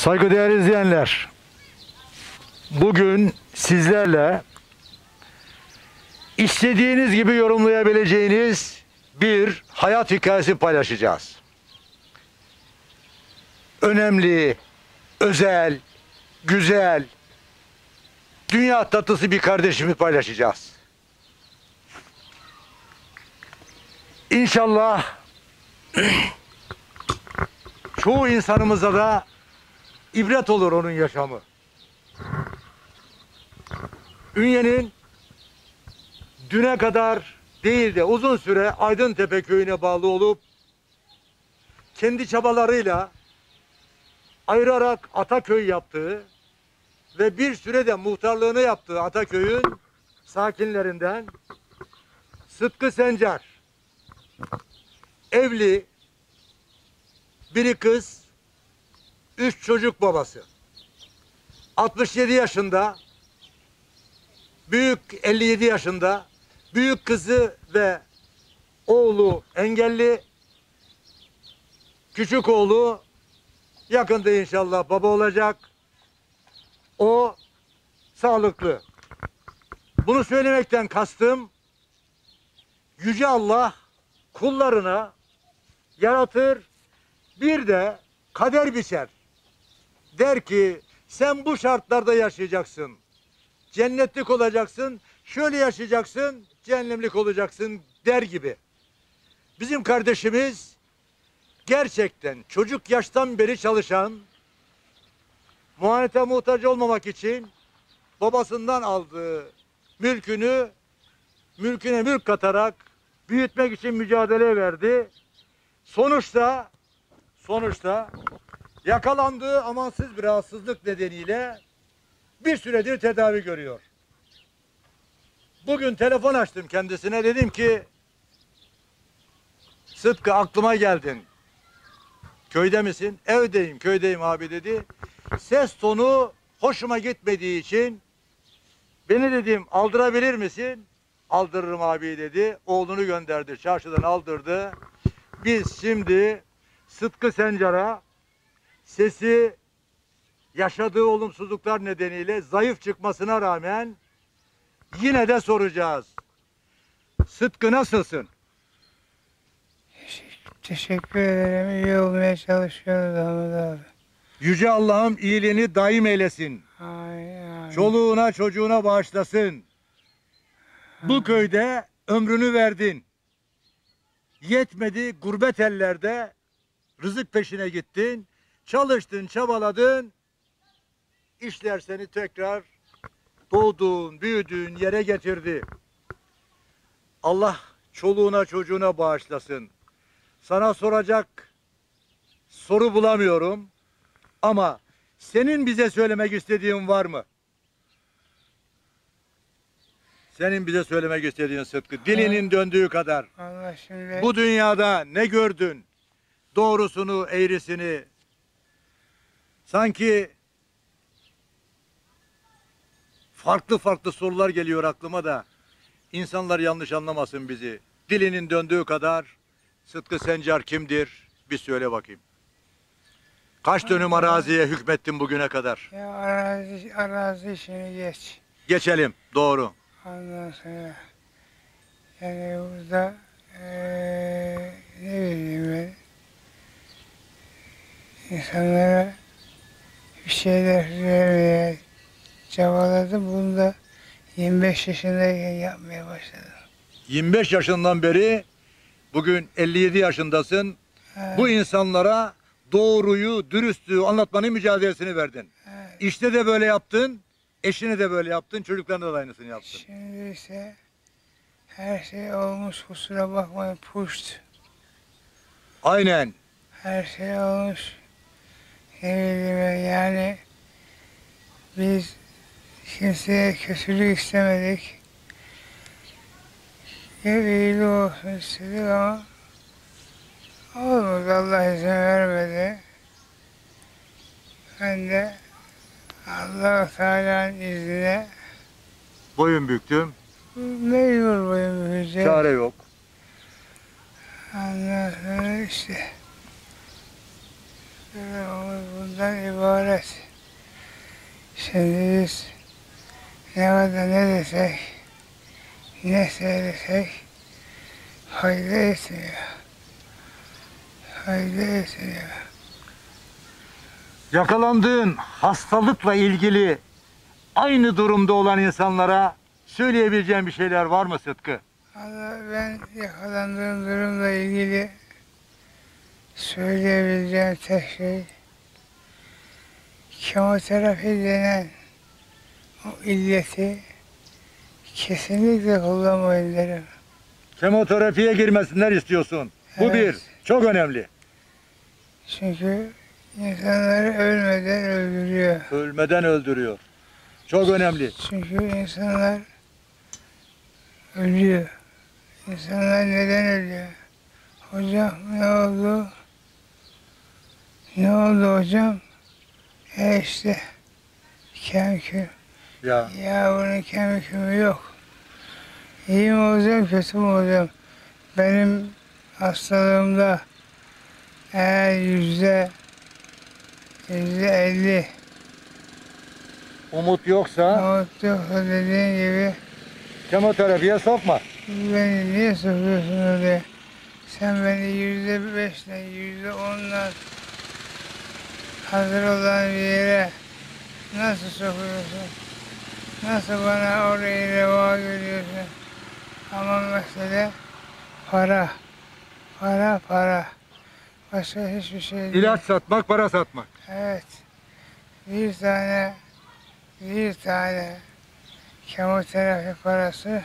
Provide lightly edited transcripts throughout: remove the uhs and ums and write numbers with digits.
Saygıdeğer izleyenler, bugün sizlerle istediğiniz gibi yorumlayabileceğiniz bir hayat hikayesi paylaşacağız. Önemli, özel, güzel, dünya tatlısı bir kardeşimi paylaşacağız. İnşallah çoğu insanımıza da ibret olur onun yaşamı. Ünye'nin düne kadar değil de uzun süre Aydıntepe köyüne bağlı olup kendi çabalarıyla ayırarak Ataköy yaptığı ve bir süre de muhtarlığını yaptığı Ataköy'ün sakinlerinden Sıtkı Sencar, evli, biri kız, 3 çocuk babası. 67 yaşında, büyük 57 yaşında, büyük kızı ve oğlu engelli, küçük oğlu yakında inşallah baba olacak. O sağlıklı. Bunu söylemekten kastım, Yüce Allah kullarına yaratır, bir de kader biçer. Der ki sen bu şartlarda yaşayacaksın. Cennetlik olacaksın, şöyle yaşayacaksın, cehennemlik olacaksın der gibi. Bizim kardeşimiz gerçekten çocuk yaştan beri çalışan, muhanete muhtaç olmamak için babasından aldığı mülküne mülk katarak büyütmek için mücadele verdi. Sonuçta yakalandığı amansız bir rahatsızlık nedeniyle bir süredir tedavi görüyor. Bugün telefon açtım kendisine, dedim ki Sıtkı aklıma geldin. Köyde misin? Evdeyim, köydeyim abi dedi. Ses tonu hoşuma gitmediği için beni dedim aldırabilir misin? Aldırırım abi dedi. Oğlunu gönderdi, çarşıdan aldırdı. Biz şimdi Sıtkı Sencar'a sesi yaşadığı olumsuzluklar nedeniyle zayıf çıkmasına rağmen yine de soracağız. Sıtkı nasılsın? Teşekkür ederim. İyi olmaya çalışıyoruz Ahmet abi. Yüce Allah'ım iyiliğini daim eylesin. Ay. Çoluğuna çocuğuna bağışlasın. Bu köyde ömrünü verdin. Yetmedi, gurbet ellerde rızık peşine gittin. Çalıştın, çabaladın. İşler seni tekrar doğduğun, büyüdüğün yere getirdi. Allah çoluğuna çocuğuna bağışlasın. Sana soracak soru bulamıyorum. Ama senin bize söylemek istediğin var mı? Senin bize söylemek istediğin Sıtkı, dilinin döndüğü kadar. Allah şimdi Bu dünyada ne gördün? Doğrusunu, eğrisini. Sanki farklı sorular geliyor aklıma da insanlar yanlış anlamasın bizi. Dilinin döndüğü kadar Sıtkı Sencar kimdir? Bir söyle bakayım. Kaç dönüm araziye hükmettin bugüne kadar? ya arazi işini geç. Geçelim. Doğru. Ondan sonra yani burada ne bileyim ben, insanlara bir şeyler vermeye çabaladım. Bunu da 25 yaşındayken yapmaya başladım. 25 yaşından beri bugün 57 yaşındasın. Evet. Bu insanlara doğruyu, dürüstlüğü anlatmanın mücadelesini verdin. Evet. İşte de böyle yaptın, eşine de böyle yaptın, çocuklarına da aynısını yaptın. Şimdi ise her şey olmuş, kusura bakmayın, puşt. Aynen. Her şey olmuş. Ne bileyim ben, yani biz kimseye kötülük istemedik. Hep iyiliği olsun istedik ama olmadı, Allah izin vermedi. Ben de Allah-u Teala'nın izniyle Boyun büktüm, mecbur buyum. çare yok. Ondan sonra işte Durumumuz bundan ibaret. Şimdi biz ne kadar ne desek, ne söylesek fayda etmiyor. Fayda etmiyor. Yakalandığın hastalıkla ilgili aynı durumda olan insanlara söyleyebileceğin bir şeyler var mı Sıtkı? Valla ben yakalandığım durumla ilgili söyleyebileceğim tek şey kemoterapi denen o illeti kesinlikle kullanmayın derim. Kemoterapiye girmesinler istiyorsun. Bu Evet. bir. Çok önemli. Çünkü insanları ölmeden öldürüyor. Ölmeden öldürüyor. Çok önemli. Çünkü insanlar ölüyor. İnsanlar neden ölüyor? Hocam ne oldu? Ne oldu hocam? İşte kemiküm. Ya Ya bunun kemikümü yok. İyi mi olacağım, kötü mü olacağım? Benim hastalığımda eğer %50 umut yoksa umut yoksa dediğin gibi kemoterapiye sokma. beni niye sokuyorsun oraya? Sen beni %5'le, %10'la hazır olan bir yere nasıl sokuyorsun? Nasıl bana orayı reva görüyorsun? Ama mesele para. Para, para. Başka hiçbir şey değil. İlaç satmak, para satmak. Evet. Bir tane kemoterapi parası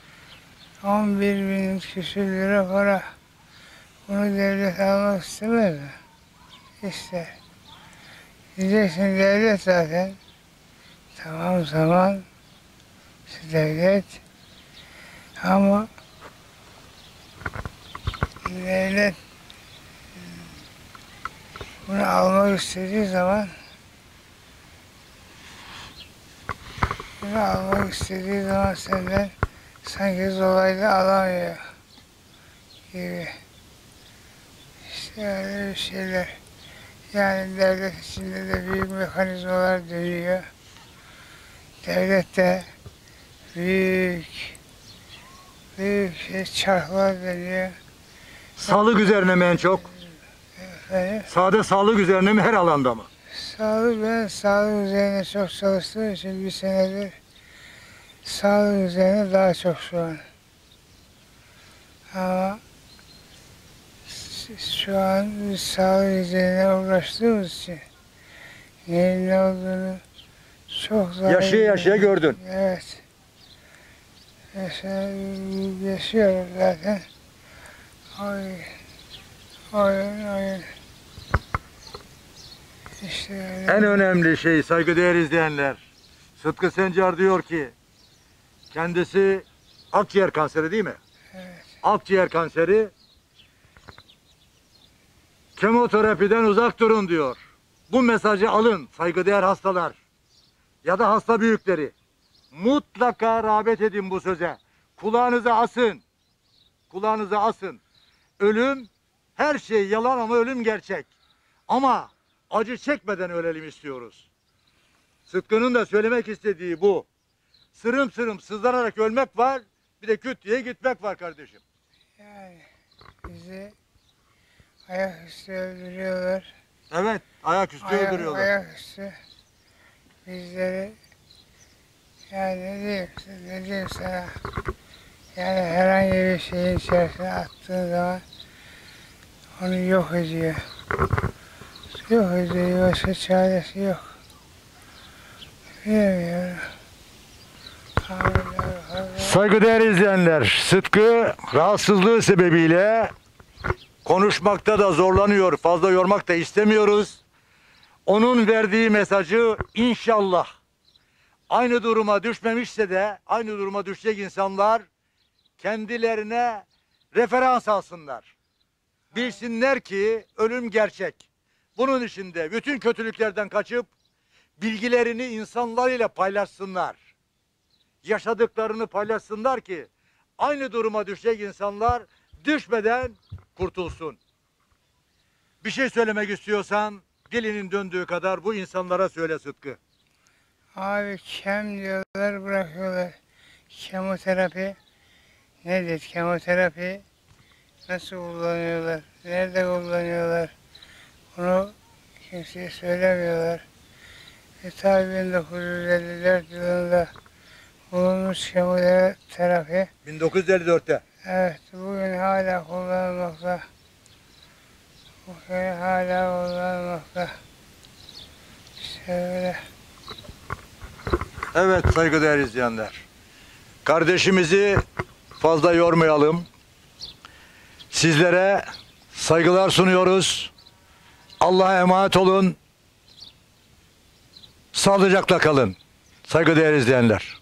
11.000 küsür lira para. Bunu devlet almak istemez mi? İster. Diyeceksin devlet zaten. Tamam zaman devlet ama devlet bunu almak istediği zaman senden sanki dolaylı alamıyor gibi. İşte öyle bir şeyler. Yani devlet içinde de büyük mekanizmalar dönüyor. Devlet de büyük çarklar dönüyor. Sağlık üzerine mi en çok? Efendim, Sade sağlık üzerine mi, her alanda mı? ben sağlık üzerine çok çalıştığım için bir senedir sağlık üzerine daha çok şu an. Ama şu an biz sağlık üzerine uğraştığımız için neyin ne olduğunu çok zor. Yaşaya yaşaya gördün. Evet. Yaşıyorum zaten. Oyun. İşte öyle. En önemli şey saygıdeğer izleyenler. Sıtkı Sencar diyor ki kendisi akciğer kanseri değil mi? Evet. Akciğer kanseri, kemoterapiden uzak durun diyor. Bu mesajı alın saygıdeğer hastalar ya da hasta büyükleri. Mutlaka rağbet edin bu söze. Kulağınıza asın. Kulağınıza asın. Ölüm, her şey yalan ama ölüm gerçek. Ama acı çekmeden ölelim istiyoruz. Sıtkı'nın da söylemek istediği bu. Sırım sırım sızlanarak ölmek var, bir de küt diye gitmek var kardeşim. Yani bizi ayaküstü öldürüyorlar. Evet, ayaküstü öldürüyorlar. Ayaküstü bizleri yani ne diyeyim sana yani herhangi bir şeyin içerisine attığın zaman onu yok ediyor. Yok ediyor, başka çaresi yok. Bilemiyorum. Saygıdeğer izleyenler, Sıtkı rahatsızlığı sebebiyle konuşmakta da zorlanıyor. Fazla yormak da istemiyoruz. Onun verdiği mesajı inşallah aynı duruma düşmemişse de aynı duruma düşecek insanlar kendilerine referans alsınlar. Bilsinler ki ölüm gerçek. Bunun için de bütün kötülüklerden kaçıp bilgilerini insanlarıyla paylaşsınlar. Yaşadıklarını paylaşsınlar ki aynı duruma düşecek insanlar düşmeden kurtulsun. Bir şey söylemek istiyorsan Dilinin döndüğü kadar bu insanlara söyle Sıtkı. Abi kem diyorlar bırakıyorlar. Kemoterapi. Nedir kemoterapi? Nasıl kullanıyorlar? Nerede kullanıyorlar? Bunu kimseye söylemiyorlar. Tabi 1954 yılında bulunmuş kemoterapi. 1954'te. Evet, bugün hala kullanılmakta. Bugün hala kullanılmakta. İşte öyle. Evet saygıdeğer izleyenler. Kardeşimizi fazla yormayalım. Sizlere saygılar sunuyoruz. Allah'a emanet olun. Sağlıcakla kalın. Saygıdeğer izleyenler.